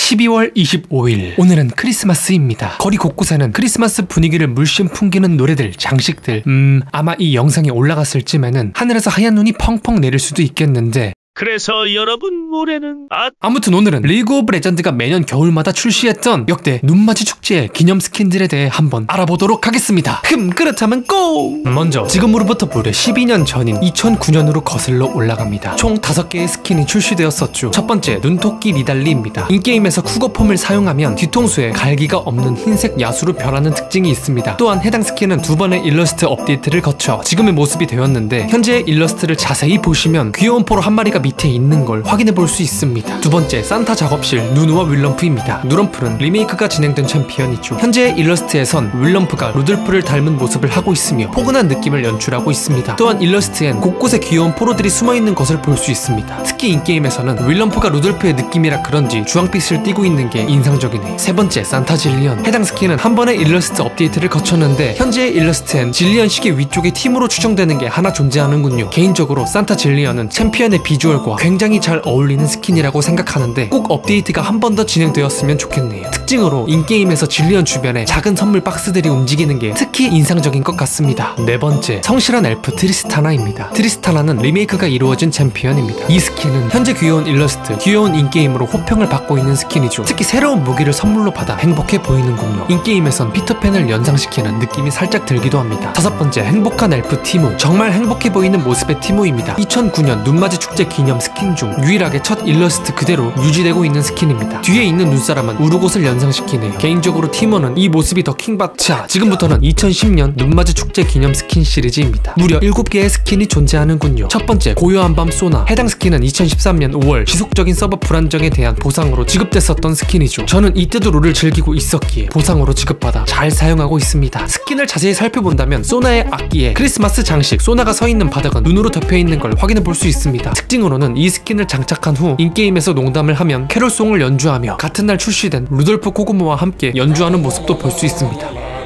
12월 25일 오늘은 크리스마스입니다. 거리 곳곳에는 크리스마스 분위기를 물씬 풍기는 노래들, 장식들. 아마 이 영상이 올라갔을 쯤에는 하늘에서 하얀 눈이 펑펑 내릴 수도 있겠는데, 그래서 여러분 올해는 아무튼 오늘은 리그 오브 레전드가 매년 겨울마다 출시했던 역대 눈맞이 축제의 기념 스킨들에 대해 한번 알아보도록 하겠습니다. 그렇다면 고! 먼저 지금으로부터 무려 12년 전인 2009년으로 거슬러 올라갑니다. 총 5개의 스킨이 출시되었었죠. 첫 번째, 눈토끼 니달리입니다. 인게임에서 쿠거폼을 사용하면 뒤통수에 갈기가 없는 흰색 야수로 변하는 특징이 있습니다. 또한 해당 스킨은 2번의 일러스트 업데이트를 거쳐 지금의 모습이 되었는데, 현재의 일러스트를 자세히 보시면 귀여운 포로 한 마리가 밑에 있는 걸 확인해 볼 수 있습니다. 두 번째, 산타 작업실 누누와 윌럼프입니다. 누럼프는 리메이크가 진행된 챔피언이죠. 현재의 일러스트에선 윌럼프가 루돌프를 닮은 모습을 하고 있으며 포근한 느낌을 연출하고 있습니다. 또한 일러스트엔 곳곳에 귀여운 포로들이 숨어있는 것을 볼 수 있습니다. 특히 인게임에서는 윌럼프가 루돌프의 느낌이라 그런지 주황빛을 띠고 있는 게 인상적이네요. 세 번째, 산타 질리언. 해당 스킨은 한 번의 일러스트 업데이트를 거쳤는데, 현재의 일러스트엔 질리언 시계 위쪽에 팀으로 추정되는 게 하나 존재하는군요. 개인적으로 산타 질리언은 챔피언의 비주얼과 굉장히 잘 어울리는 스킨이라고 생각하는데, 꼭 업데이트가 한 번 더 진행되었으면 좋겠네요. 특징으로 인게임에서 질리언 주변에 작은 선물 박스들이 움직이는 게 특히 인상적인 것 같습니다. 네 번째, 성실한 엘프 트리스타나입니다. 트리스타나는 리메이크가 이루어진 챔피언입니다. 이 스킨은 현재 귀여운 일러스트, 귀여운 인게임으로 호평을 받고 있는 스킨이죠. 특히 새로운 무기를 선물로 받아 행복해 보이는군요. 인게임에선 피터팬을 연상시키는 느낌이 살짝 들기도 합니다. 다섯 번째, 행복한 엘프 티모. 정말 행복해 보이는 모습의 티모입니다. 2009년 눈맞이 축제 기념 스킨 중 유일하게 첫 일러스트 그대로 유지되고 있는 스킨입니다. 뒤에 있는 눈사람은 우르곳을 연상시키네요. 개인적으로 티모는 이 모습이 더 킹받. 자, 지금부터는 2010년 눈맞이 축제 기념 스킨 시리즈입니다. 무려 7개의 스킨이 존재하는군요. 첫 번째, 고요한 밤 소나. 해당 스킨은 2013년 5월 지속적인 서버 불안정에 대한 보상으로 지급됐었던 스킨이죠. 저는 이때도 롤을 즐기고 있었기에 보상으로 지급받아 잘 사용하고 있습니다. 스킨을 자세히 살펴본다면 소나의 악기에 크리스마스 장식, 소나가 서있는 바닥은 눈으로 덮여있는 걸 확인해 볼 수 있습니다. 특징으로는 이 스킨을 장착한 후 인게임에서 농담을 하면 캐롤송을 연주하며 같은 날 출시된 루돌프 코그모와 함께 연주하는 모습도 볼 수 있습니다.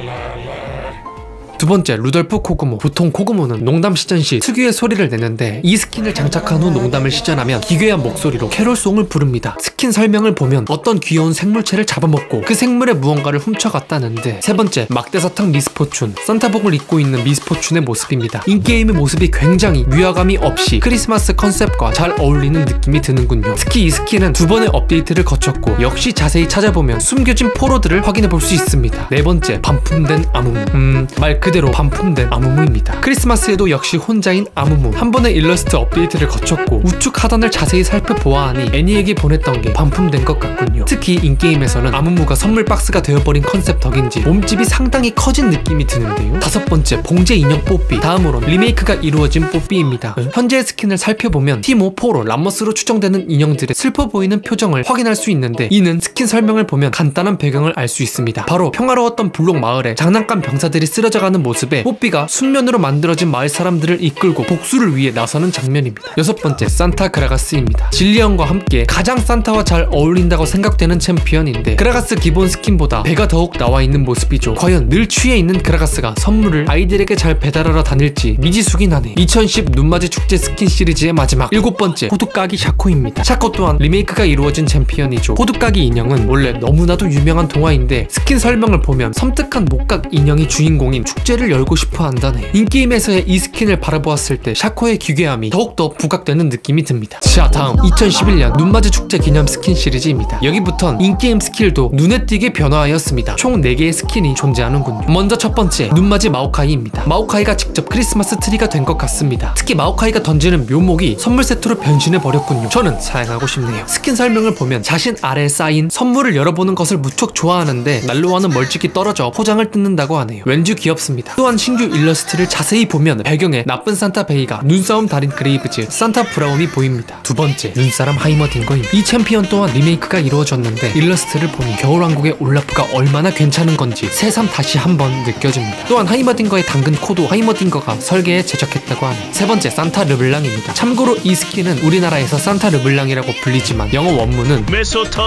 두 번째, 루돌프 코그모. 보통 코그모는 농담 시전 시 특유의 소리를 내는데, 이 스킨을 장착한 후 농담을 시전하면 기괴한 목소리로 캐롤송을 부릅니다. 스킨 설명을 보면 어떤 귀여운 생물체를 잡아먹고 그 생물의 무언가를 훔쳐갔다는데, 세 번째, 막대사탕 미스포춘. 산타복을 입고 있는 미스포춘의 모습입니다. 인게임의 모습이 굉장히 위화감이 없이 크리스마스 컨셉과 잘 어울리는 느낌이 드는군요. 특히 이 스킨은 2번의 업데이트를 거쳤고, 역시 자세히 찾아보면 숨겨진 포로들을 확인해 볼 수 있습니다. 네 번째, 반품된 아무무. 말 그대로 반품된 아무무입니다. 크리스마스에도 역시 혼자인 아무무. 한 번의 일러스트 업데이트를 거쳤고, 우측 하단을 자세히 살펴보아하니 애니에게 보냈던 게 반품된 것 같군요. 특히 인게임에서는 아무무가 선물 박스가 되어버린 컨셉 덕인지 몸집이 상당히 커진 느낌이 드는데요. 다섯 번째, 봉제 인형 뽀삐. 다음으론 리메이크가 이루어진 뽀삐입니다. 현재의 스킨을 살펴보면 티모, 포로, 람머스로 추정되는 인형들의 슬퍼 보이는 표정을 확인할 수 있는데, 이는 스킨 설명을 보면 간단한 배경을 알 수 있습니다. 바로 평화로웠던 블록 마을에 장난감 병사들이 쓰러져가는 모습에 뽀삐가 순면으로 만들어진 마을 사람들을 이끌고 복수를 위해 나서는 장면입니다. 여섯 번째, 산타 그라가스입니다. 질리언과 함께 가장 산타와 잘 어울린다고 생각되는 챔피언인데, 그라가스 기본 스킨보다 배가 더욱 나와 있는 모습이죠. 과연 늘 취해 있는 그라가스가 선물을 아이들에게 잘 배달하러 다닐지 미지수긴 하네. 2010 눈맞이 축제 스킨 시리즈의 마지막, 7번째, 호두까기 샤코입니다. 샤코 또한 리메이크가 이루어진 챔피언이죠. 호두까기 인형은 원래 너무나도 유명한 동화인데, 스킨 설명을 보면 섬뜩한 목각 인형이 주인공인 축제를 열고 싶어 한다네. 인게임에서의 이 스킨을 바라보았을 때 샤코의 기괴함이 더욱더 부각되는 느낌이 듭니다. 자, 다음 2011년 눈맞이 축제 기념 스킨 시리즈입니다. 여기부턴 인게임 스킬도 눈에 띄게 변화하였습니다. 총 4개의 스킨이 존재하는군요. 먼저 첫 번째, 눈맞이 마오카이입니다. 마오카이가 직접 크리스마스 트리가 된 것 같습니다. 특히 마오카이가 던지는 묘목이 선물 세트로 변신해버렸군요. 저는 사양하고 싶네요. 스킨 설명을 보면 자신 아래에 쌓인 선물을 열어보는 것을 무척 좋아하는데, 난로와는 멀찍이 떨어져 포장을 뜯는다고 하네요. 왠지 귀엽습니다. 또한 신규 일러스트를 자세히 보면 배경에 나쁜 산타 베이가, 눈싸움 달인 그레이브즈, 산타 브라움이 보입니다. 두 번째, 눈사람 하이머딩거입니다. 이 챔피언 또한 리메이크가 이루어졌는데, 일러스트를 보니 겨울왕국의 올라프가 얼마나 괜찮은 건지 새삼 다시 한번 느껴집니다. 또한 하이머딩거의 당근 코도 하이머딩거가 설계에 제작했다고 하네요. 세 번째, 산타 르블랑입니다. 참고로 이 스킨은 우리나라에서 산타 르블랑이라고 불리지만 영어 원문은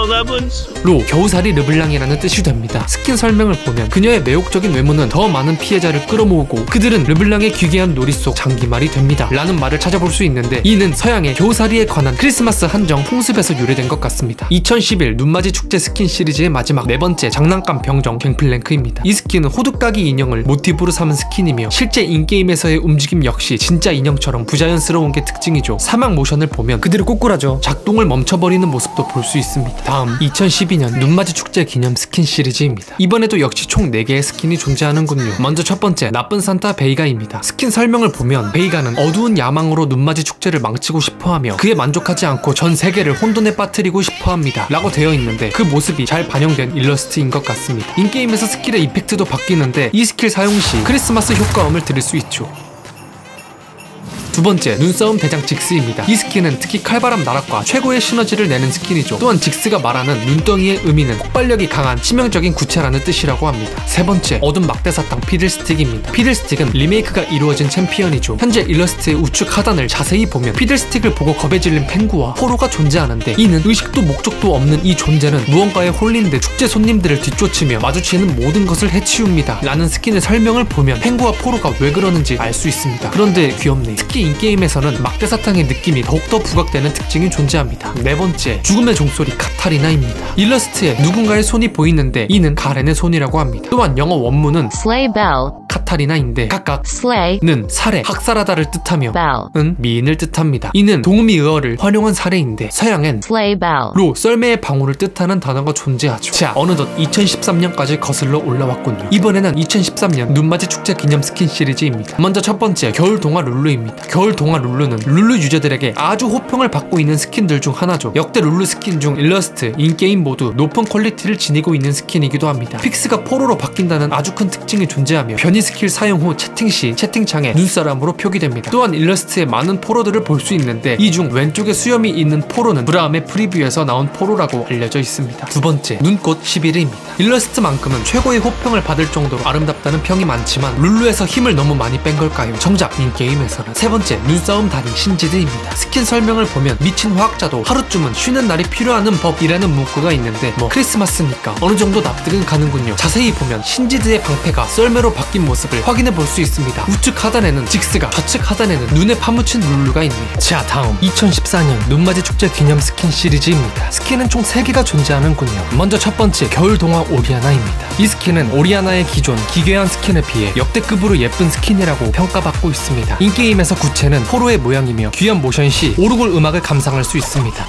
메소터나븐로 겨우살이 르블랑이라는 뜻이 됩니다. 스킨 설명을 보면 그녀의 매혹적인 외모는 더 많은 피해 피해자를 끌어모으고 그들은 르블랑의 기괴한 놀이 속 장기말이 됩니다 라는 말을 찾아볼 수 있는데, 이는 서양의 겨우살이에 관한 크리스마스 한정 풍습에서 유래된 것 같습니다. 2011 눈맞이 축제 스킨 시리즈의 마지막 네 번째 장난감 병정 갱플랭크입니다. 이 스킨은 호두까기 인형을 모티브로 삼은 스킨이며 실제 인게임에서의 움직임 역시 진짜 인형처럼 부자연스러운 게 특징이죠. 사막 모션을 보면 그대로 꼬꾸라져 작동을 멈춰버리는 모습도 볼 수 있습니다. 다음 2012년 눈맞이 축제 기념 스킨 시리즈입니다. 이번에도 역시 총 4개의 스킨이 존재하는군요. 먼저 첫 번째 나쁜 산타 베이가입니다. 스킨 설명을 보면 베이가는 어두운 야망으로 눈맞이 축제를 망치고 싶어하며 그에 만족하지 않고 전 세계를 혼돈에 빠뜨리고 싶어합니다 라고 되어 있는데, 그 모습이 잘 반영된 일러스트인 것 같습니다. 인게임에서 스킬의 이펙트도 바뀌는데 이 스킬 사용 시 크리스마스 효과음을 들을 수 있죠. 두 번째, 눈싸움 대장 직스입니다. 이 스킨은 특히 칼바람 나락과 최고의 시너지를 내는 스킨이죠. 또한 직스가 말하는 눈덩이의 의미는 폭발력이 강한 치명적인 구체라는 뜻이라고 합니다. 세 번째, 어둠 막대사탕 피들스틱입니다. 피들스틱은 리메이크가 이루어진 챔피언이죠. 현재 일러스트의 우측 하단을 자세히 보면 피들스틱을 보고 겁에 질린 펭구와 포로가 존재하는데, 이는 의식도 목적도 없는 이 존재는 무언가에 홀린 듯 축제 손님들을 뒤쫓으며 마주치는 모든 것을 해치웁니다 라는 스킨의 설명을 보면 펭구와 포로가 왜 그러는지 알 수 있습니다. 그런데 귀엽네. 특히 인게임에서는 막대사탕의 느낌이 더욱더 부각되는 특징이 존재합니다. 네 번째, 죽음의 종소리 카타리나입니다. 일러스트에 누군가의 손이 보이는데 이는 가렌의 손이라고 합니다. 또한 영어 원문은 Sleigh bell. 카타리나인데 각각 Sleigh. 살해, 학살하다를 뜻하며 bell. 은 미인을 뜻합니다. 이는 동미의어를 활용한 사례인데 서양엔 Sleigh bell. 로 썰매의 방울을 뜻하는 단어가 존재하죠. 자, 어느덧 2013년까지 거슬러 올라왔군요. 이번에는 2013년 눈맞이 축제 기념 스킨 시리즈입니다. 먼저 첫 번째, 겨울 동화 룰루입니다. 겨울 동화 룰루는 룰루 유저들에게 아주 호평을 받고 있는 스킨들 중 하나죠. 역대 룰루 스킨 중 일러스트, 인게임 모두 높은 퀄리티를 지니고 있는 스킨이기도 합니다. 픽스가 포로로 바뀐다는 아주 큰 특징이 존재하며 변이 스킬 사용 후 채팅 시 채팅창에 눈사람으로 표기됩니다. 또한 일러스트에 많은 포로들을 볼 수 있는데 이 중 왼쪽에 수염이 있는 포로는 브라움의 프리뷰에서 나온 포로라고 알려져 있습니다. 두 번째, 눈꽃 11위입니다. 일러스트만큼은 최고의 호평을 받을 정도로 아름답다는 평이 많지만 룰루에서 힘을 너무 많이 뺀 걸까요? 정작 인게임에서는. 세 번째, 눈싸움 달인 신지드입니다. 스킨 설명을 보면 미친 화학자도 하루쯤은 쉬는 날이 필요하는 법이라는 문구가 있는데 크리스마스니까 어느 정도 납득은 가는군요. 자세히 보면 신지드의 방패가 썰매로 바뀐 모습을 확인해 볼 수 있습니다. 우측 하단에는 직스가, 좌측 하단에는 눈에 파묻힌 룰루가 있네요. 자, 다음 2014년 눈맞이 축제 기념 스킨 시리즈입니다. 스킨은 총 3개가 존재하는군요. 먼저 첫 번째, 겨울 동화 오리아나입니다. 이 스킨은 오리아나의 기존 기괴한 스킨에 비해 역대급으로 예쁜 스킨이라고 평가받고 있습니다. 인게임에서 구체는 포로의 모양이며 귀한 모션 시 오르골 음악을 감상할 수 있습니다.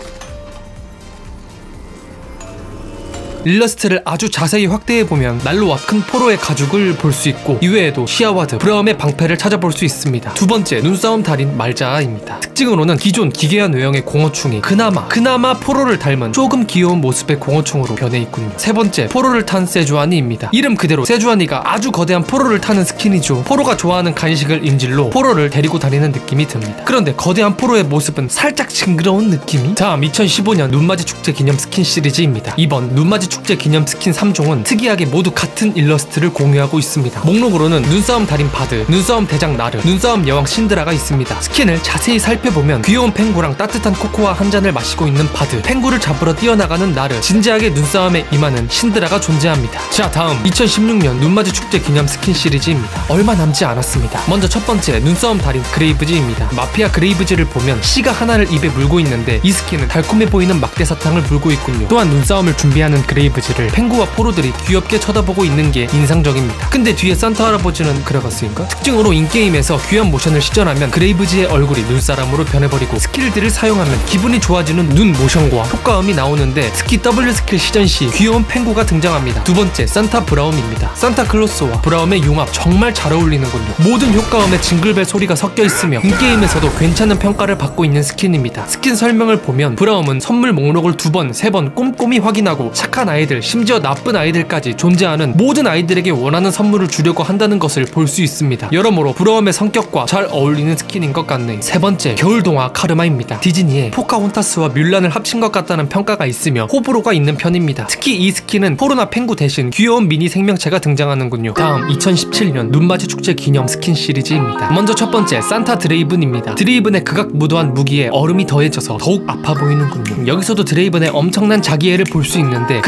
일러스트를 아주 자세히 확대해보면 난로와 큰 포로의 가죽을 볼 수 있고, 이외에도 시아와드, 브라움의 방패를 찾아볼 수 있습니다. 두 번째, 눈싸움 달인 말자아입니다. 특징으로는 기존 기괴한 외형의 공어충이 그나마 포로를 닮은 조금 귀여운 모습의 공어충으로 변해 있군요. 세 번째, 포로를 탄 세주아니입니다. 이름 그대로 세주아니가 아주 거대한 포로를 타는 스킨이죠. 포로가 좋아하는 간식을 인질로 포로를 데리고 다니는 느낌이 듭니다. 그런데 거대한 포로의 모습은 살짝 징그러운 느낌이? 다음 2015년 눈맞이 축제 기념 스킨 시리즈입니다. 이번 눈맞이 축제 기념 스킨 3종은 특이하게 모두 같은 일러스트를 공유하고 있습니다. 목록으로는 눈싸움 달인 바드, 눈싸움 대장 나르, 눈싸움 여왕 신드라가 있습니다. 스킨을 자세히 살펴보면 귀여운 펭구랑 따뜻한 코코아 한 잔을 마시고 있는 바드, 펭구를 잡으러 뛰어나가는 나르, 진지하게 눈싸움에 임하는 신드라가 존재합니다. 자, 다음 2016년 눈맞이 축제 기념 스킨 시리즈입니다. 얼마 남지 않았습니다. 먼저 첫 번째, 눈싸움 달인 그레이브즈입니다. 마피아 그레이브즈를 보면 씨가 하나를 입에 물고 있는데 이 스킨은 달콤해 보이는 막대사탕을 물고 있군요. 또한 눈싸움을 준비하는 그레이브즈를 펭구와 포로들이 귀엽게 쳐다보고 있는 게 인상적입니다. 근데 뒤에 산타 할아버지는 그래갔으니까? 특징으로 인게임에서 귀한 모션을 시전하면 그레이브즈의 얼굴이 눈사람으로 변해버리고, 스킬들을 사용하면 기분이 좋아지는 눈 모션과 효과음이 나오는데 특히 W 스킬 시전 시 귀여운 펭구가 등장합니다. 두 번째, 산타 브라움입니다. 산타클로스와 브라움의 융합 정말 잘 어울리는군요. 모든 효과음에 징글벨 소리가 섞여 있으며 인게임에서도 괜찮은 평가를 받고 있는 스킨입니다. 스킨 설명을 보면 브라움은 선물 목록을 2번, 3번 꼼꼼히 확인하고 착한 아이들, 심지어 나쁜 아이들까지 존재하는 모든 아이들에게 원하는 선물을 주려고 한다는 것을 볼 수 있습니다. 여러모로 브라움의 성격과 잘 어울리는 스킨인 것 같네요. 세 번째, 겨울동화 카르마입니다. 디즈니의 포카혼타스와 뮬란을 합친 것 같다는 평가가 있으며 호불호가 있는 편입니다. 특히 이 스킨은 포로나 펭구 대신 귀여운 미니 생명체가 등장하는군요. 다음 2017년 눈맞이 축제 기념 스킨 시리즈입니다. 먼저 첫 번째, 산타 드레이븐입니다. 드레이븐의 극악무도한 무기에 얼음이 더해져서 더욱 아파 보이는군요. 여기서도 드레이븐의 엄청난 자기애를 볼 수 있는데 그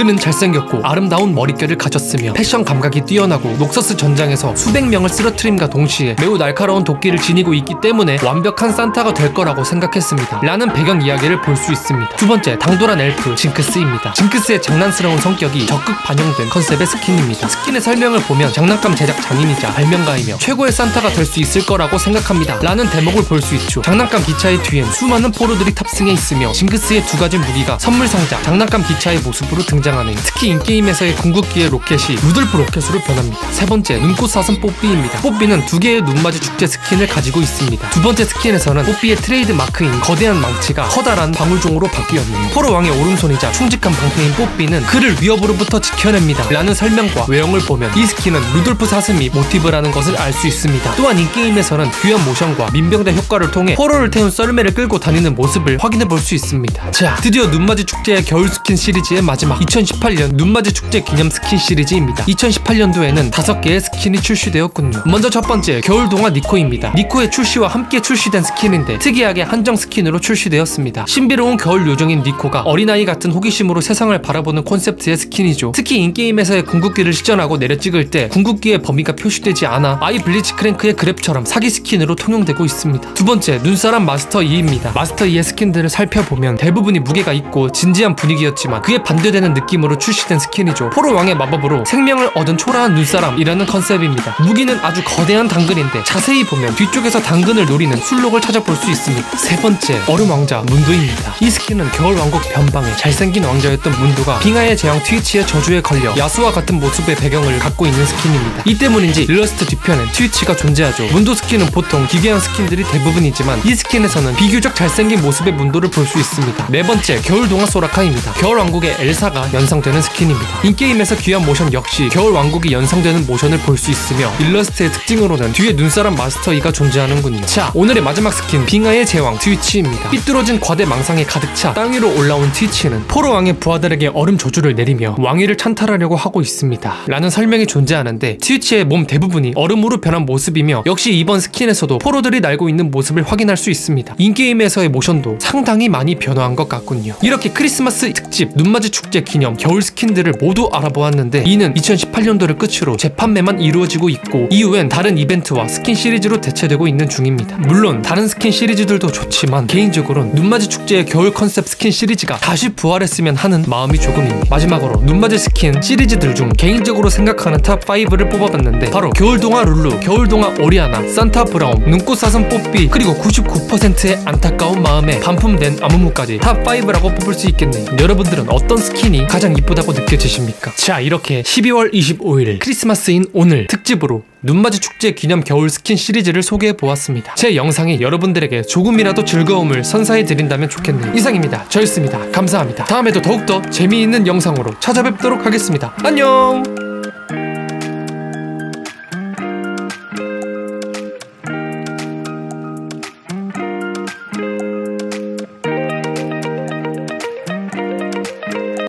그는 잘생겼고 아름다운 머릿결을 가졌으며 패션 감각이 뛰어나고 녹서스 전장에서 수백 명을 쓰러트림과 동시에 매우 날카로운 도끼를 지니고 있기 때문에 완벽한 산타가 될 거라고 생각했습니다 라는 배경 이야기를 볼 수 있습니다. 두 번째, 당돌한 엘프 징크스입니다. 징크스의 장난스러운 성격이 적극 반영된 컨셉의 스킨입니다. 스킨의 설명을 보면 장난감 제작 장인이자 발명가이며 최고의 산타가 될 수 있을 거라고 생각합니다 라는 대목을 볼 수 있죠. 장난감 기차의 뒤엔 수많은 포로들이 탑승해 있으며 징크스의 두 가지 무기가 선물 상자, 장난감 기차의 모습으로 등장하네요. 특히 인게임에서의 궁극기의 로켓이 루돌프 로켓으로 변합니다. 세 번째, 눈꽃 사슴 뽀삐입니다. 뽀삐는 두 개의 눈맞이 축제 스킨을 가지고 있습니다. 두 번째 스킨에서는 뽀삐의 트레이드 마크인 거대한 망치가 커다란 방울종으로 바뀌었네요. 포로 왕의 오른손이자 충직한 방패인 뽀삐는 그를 위협으로부터 지켜냅니다 라는 설명과 외형을 보면 이 스킨은 루돌프 사슴이 모티브라는 것을 알 수 있습니다. 또한 인게임에서는 귀한 모션과 민병대 효과를 통해 포로를 태운 썰매를 끌고 다니는 모습을 확인해 볼 수 있습니다. 자, 드디어 눈맞이 축제의 겨울 스킨 시리즈의 마지막 2018년 눈맞이 축제 기념 스킨 시리즈입니다. 2018년도에는 5개의 스킨이 출시되었군요. 먼저 첫 번째, 겨울 동화 니코입니다. 니코의 출시와 함께 출시된 스킨인데 특이하게 한정 스킨으로 출시되었습니다. 신비로운 겨울 요정인 니코가 어린아이 같은 호기심으로 세상을 바라보는 콘셉트의 스킨이죠. 특히 인게임에서의 궁극기를 시전하고 내려 찍을 때 궁극기의 범위가 표시되지 않아 아이 블리치 크랭크의 그랩처럼 사기 스킨으로 통용되고 있습니다. 두 번째, 눈사람 마스터 2입니다. 마스터 2의 스킨들을 살펴보면 대부분이 무게가 있고 진지한 분위기였지만 그에 반대되는 느낌으로 출시된 스킨이죠. 포로 왕의 마법으로 생명을 얻은 초라한 눈사람이라는 컨셉입니다. 무기는 아주 거대한 당근인데 자세히 보면 뒤쪽에서 당근을 노리는 술록을 찾아볼 수 있습니다. 세 번째, 얼음 왕자 문두입니다. 이 스킨은 겨울 왕국 변방에 잘생긴 왕자였던 문두가 빙하의 재앙 트위치의 저주에 걸려 야수와 같은 모습의 배경을 갖고 있는 스킨입니다. 이 때문인지 일러스트 뒤편엔 트위치가 존재하죠. 문도 스킨은 보통 기괴한 스킨들이 대부분이지만 이 스킨에서는 비교적 잘생긴 모습의 문도를 볼 수 있습니다. 네 번째, 겨울 동화 소라카입니다. 겨울 왕국의 엘사가 연상되는 스킨입니다. 인게임에서 귀한 모션 역시 겨울 왕국이 연상되는 모션을 볼 수 있으며 일러스트의 특징으로는 뒤에 눈사람 마스터 2가 존재하는군요. 자, 오늘의 마지막 스킨 빙하의 제왕 트위치입니다. 삐뚤어진 과대 망상에 가득 차 땅 위로 올라온 트위치는 포로 왕의 부하들에게 얼음 저주를 내리며 왕위를 찬탈하려고 하고 있습니다 라는 설명이 존재하는데 트위치의 몸 대부분이 얼음으로 변한 모습이며 역시 이번 스킨에서도 포로들이 날고 있는 모습을 확인할 수 있습니다. 인게임에서의 모션도 상당히 많이 변화한 것 같군요. 이렇게 크리스마스 특집 눈맞이 축제 기념 겨울 스킨들을 모두 알아보았는데 이는 2018년도를 끝으로 재판매만 이루어지고 있고 이후엔 다른 이벤트와 스킨 시리즈로 대체되고 있는 중입니다. 물론 다른 스킨 시리즈들도 좋지만 개인적으로는 눈맞이 축제의 겨울 컨셉 스킨 시리즈가 다시 부활했으면 하는 마음이 조금입니다. 마지막으로 눈맞이 스킨 시리즈들 중 개인적으로 생각하는 탑 5를 뽑아봤는데 바로 겨울동화 룰루, 겨울동화 오리아나, 산타 브라움, 눈꽃 사슴 뽀삐 그리고 99%의 안타까운 마음에 반품된 아무무까지 탑 5라고 뽑을 수 있겠네요. 여러분들은 어떤 스킨이 가장 이쁘다고 느껴지십니까? 자, 이렇게 12월 25일 크리스마스인 오늘 특집으로 눈맞이 축제 기념 겨울 스킨 시리즈를 소개해보았습니다. 제 영상이 여러분들에게 조금이라도 즐거움을 선사해드린다면 좋겠네요. 이상입니다. 저였습니다. 감사합니다. 다음에도 더욱더 재미있는 영상으로 찾아뵙도록 하겠습니다. 안녕!